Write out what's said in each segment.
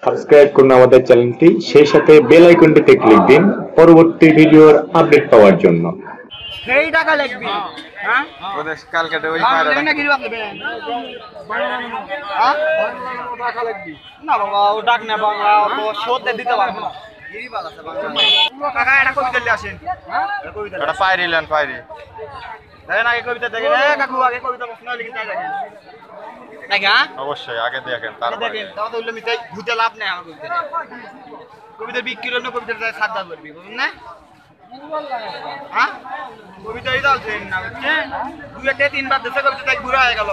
Subscribe করুন আমাদের চ্যানেলটি, সেই সাথে বেল আইকনটিতে ক্লিক দিন পরবর্তী ভিডিওর আপডেট পাওয়ার জন্য। সেই টাকা লাগবে হ্যাঁ ওদের কালকেটে ওই পায়রা না কি লাগবে হ্যাঁ টাকা লাগবে না বাবা ও ডাক না বাংলা তো শোধ দিতে পারবো না গিরি বাল আছে বাংলা কাকা এটা কবিতা লিখে আসেন হ্যাঁ কবিতা এটা পায়রি লেন পায়রি দেখেন আগে কবিতা দেখেন কাকু আগে কবিতা প্রশ্ন লিখে তাই দেখেন নাকি হ্যাঁ অবশ্যই আগে দেখেন তারপরে দেখেন তাও তো হইলো মিটাই ভূতে লাভ নাই আমার কবিতা কবিতা বিক্রি হলো কবিতা সাদা করবি বুঝুন না হ্যাঁ কবিতা এই দাও ট্রেন না বুঝছে দুই একটা তিনবার দেশে কবিতা তাই ঘুরে হয়ে গেল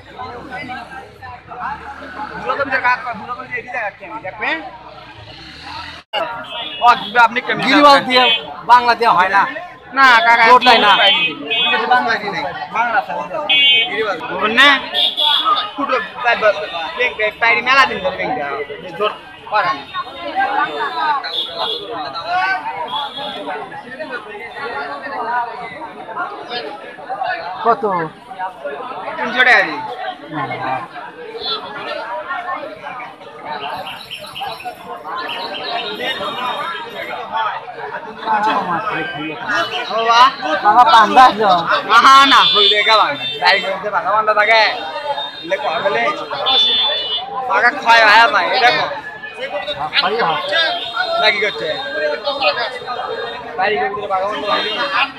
বুড়ো কবিতা কাজ বুড়ো কবিতা এদিকে যাচ্ছে আমি দেখবেন ও আপনি কেমন গিরিবাল দিয়ে বাংলা দিয়ে হয় না না কাকা ওটাই না বাংলা কি নাই বাংলা আছে গিরিবাল বুঝুন না ফুটো ব্যাংক পাইরি মেলা দিন ধরে ব্যাংকটা জোর পারেন কত 300 টাকা দিই বাবা পান্ডা না না হই দেখা বাং দাই করতে বাবা বান্দা থাকে লে কইলে পাকা খায় আয়া না এটা কো নাকি করছে বাড়ি করতে বাবা বান্দা হইলো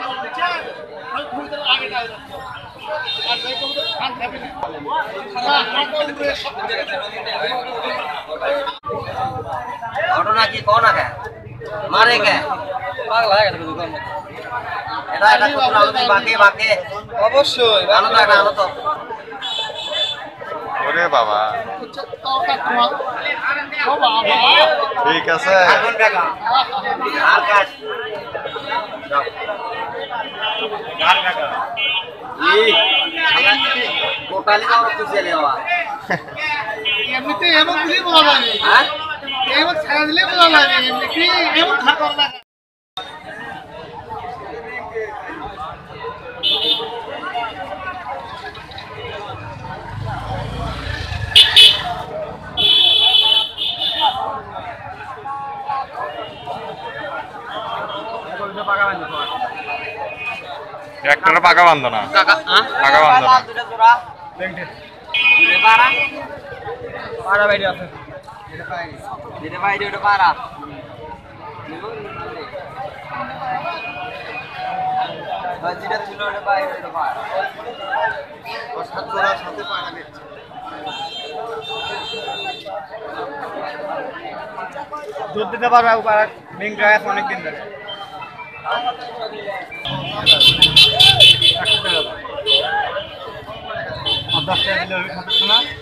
ঘটনা কি কোন আগে মারে কে পাগল হয়ে গেছে দোকান এটা এটা কত আলো বাকি বাকি অবশ্যই আলো তো এটা আলো তো ওরে বাবা ঠিক আছে কোন টাকা আর কাট আর টাকা এই টোটালি তো কিছু চলে যাওয়া এমনিতে এমন দিলে বলা লাগে হ্যাঁ এমন ছাড়া দিলে বলা লাগে এমনি কি এমন থাকা না একটা পাকা বান্ধ না কাকা হ্যাঁ পাকা বান্ধ না দুটো জোড়া বেংটে দুটো পাড়া পাড়া বাইরে আছে দুটো বাইরে দুটো পাড়া যেটা ছিল ওটা বাইরে দুটো পাড়া ও সাত জোড়া সাথে পাড়া দিচ্ছে দুধ দিতে পারবে পাড়া বেংটে আছে অনেক দিন ধরে 10 টাকা দিলে হবে 7 টাকা